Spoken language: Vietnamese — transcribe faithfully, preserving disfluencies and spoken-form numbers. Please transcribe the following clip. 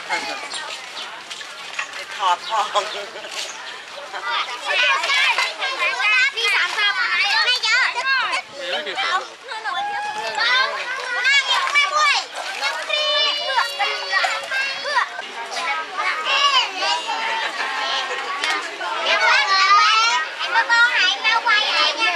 ถอดทอง đi sắm sắm này nhớ Hãy subscribe cho kênh Ghiền Mì Gõ để không bỏ lỡ những video hấp dẫn.